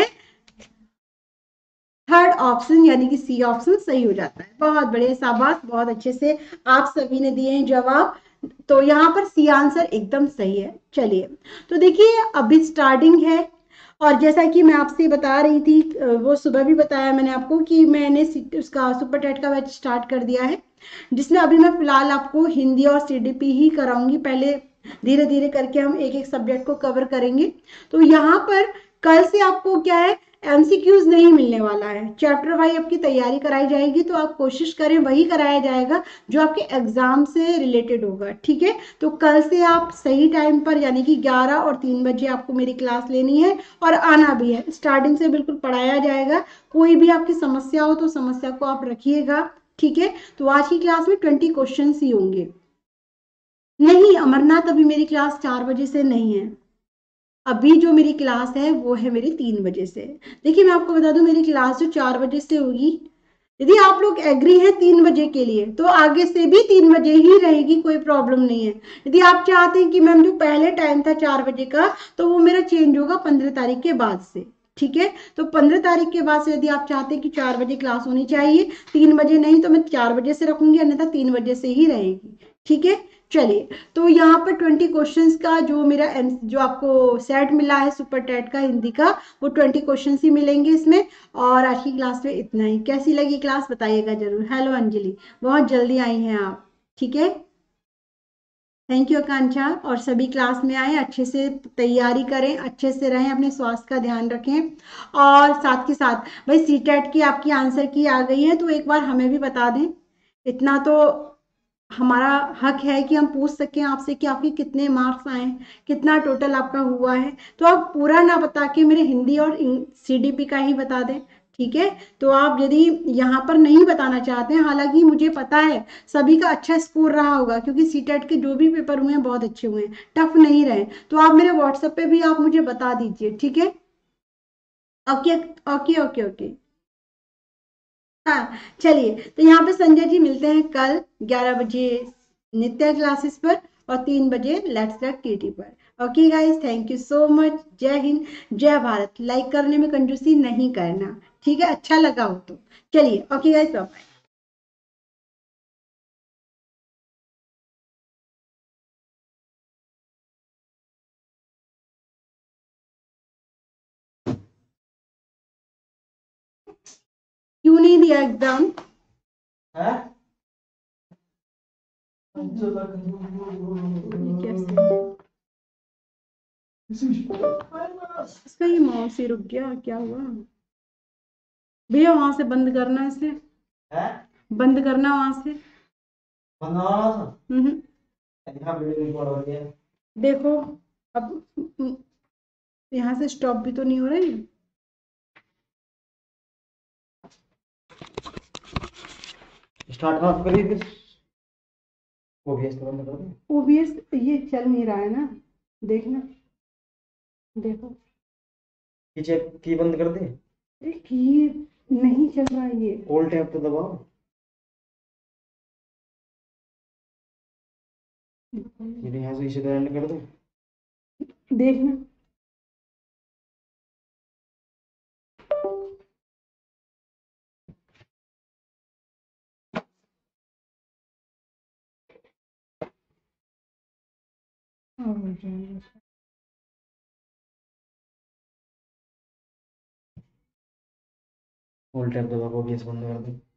[SPEAKER 1] थर्ड ऑप्शन यानी कि सी ऑप्शन सही हो जाता है। बहुत बढ़िया, शाबाश, बहुत अच्छे से आप सभी ने दिए हैं जवाब। तो यहाँ पर सी आंसर एकदम सही है। चलिए तो देखिए अभी स्टार्टिंग है, और जैसा कि मैं आपसे बता रही थी, वो सुबह भी बताया मैंने आपको कि मैंने उसका सुपर टेट का बैच स्टार्ट कर दिया है, जिसमें अभी मैं फिलहाल आपको हिंदी और सीडीपी ही कराऊंगी। पहले धीरे धीरे करके हम एक एक सब्जेक्ट को कवर करेंगे। तो यहाँ पर कल से आपको क्या है, एमसीक्यूज नहीं मिलने वाला है, चैप्टर वाइज आपकी तैयारी कराई जाएगी। तो आप कोशिश करें वही कराया जाएगा जो आपके एग्जाम से रिलेटेड होगा, ठीक है। तो कल से आप सही टाइम पर, यानी कि ग्यारह और तीन बजे आपको मेरी क्लास लेनी है और आना भी है। स्टार्टिंग से बिल्कुल पढ़ाया जाएगा, कोई भी आपकी समस्या हो तो समस्या को आप रखिएगा, ठीक है। तो आज की क्लास में ट्वेंटी क्वेश्चन ही होंगे। नहीं अमरनाथ, अभी मेरी क्लास चार बजे से नहीं है, अभी जो मेरी क्लास है वो है मेरी तीन बजे से। देखिए मैं आपको बता दूं, मेरी क्लास जो चार बजे से होगी यदि आप लोग एग्री हैं तीन बजे के लिए तो आगे से भी तीन बजे ही रहेगी, कोई प्रॉब्लम नहीं है। यदि आप चाहते हैं कि मैम जो पहले टाइम था चार बजे का तो वो मेरा चेंज होगा पंद्रह तारीख के बाद से, ठीक है। तो पंद्रह तारीख के बाद से यदि आप चाहते हैं कि चार बजे क्लास होनी चाहिए, तीन बजे नहीं तो मैं चार बजे से रखूंगी, अन्यथा तीन बजे से ही रहेगी, ठीक है। चलिए, तो यहाँ पर ट्वेंटी क्वेश्चंस का जो मेरा जो आपको सेट मिला है सुपर टेट का हिंदी का, वो ट्वेंटी क्वेश्चंस ही मिलेंगे इसमें। और आज की क्लास में इतना ही। कैसी लगी क्लास बताइएगा जरूर। हेलो अंजलि, बहुत जल्दी आई हैं आप, ठीक है। Thank you Akanksha. और सभी क्लास में आए, अच्छे से तैयारी करें, अच्छे से रहें, अपने स्वास्थ्य का ध्यान रखें। और साथ के साथ भाई सी टेट की आपकी आंसर की आ गई है तो एक बार हमें भी बता दें, इतना तो हमारा हक है कि हम पूछ सकें आपसे कि आपके कितने मार्क्स आए, कितना टोटल आपका हुआ है। तो आप पूरा ना बता के मेरे हिंदी और सी डी पी का ही बता दें, ठीक है। तो आप यदि यहाँ पर नहीं बताना चाहते हैं, हालांकि मुझे पता है सभी का अच्छा स्कोर रहा होगा क्योंकि सी टेट के जो भी पेपर हुए हैं बहुत अच्छे हुए हैं, टफ नहीं रहे, तो आप मेरे व्हाट्सएप पे भी आप मुझे बता दीजिए, ठीक है। Okay okay okay okay. हाँ चलिए, तो यहाँ पे संजय जी मिलते हैं कल ग्यारह बजे नित्य क्लासेस पर और तीन बजे लेट्स रैक टीटी पर। Okay guys, thank you so much. जय हिंद, जय भारत। लाइक करने में कंजूसी नहीं करना, ठीक है, अच्छा लगा हो तो। चलिए ओके गाइस, बाय। क्यों नहीं दिया एग्जाम? कैसे इसका ये माउस ही रुक गया, क्या हुआ? भैया वहां से बंद करना, इसे बंद करना वहां से। हम्म देखो, अब यहाँ से स्टॉप भी तो नहीं हो रही। स्टार्ट मत करिए फिर। ओबीएस तो बंद कर दो। ओबीएस ये चल नहीं रहा है ना, देखना, देखो पीछे की बंद कर दे। ये नहीं चल रहा है, ये ऑल टैब तो दबाओ। ये यहाँ से इसे तो एंड कर दो, देखना। ऑल टैब दबा के ओबीएस बंद कर दो।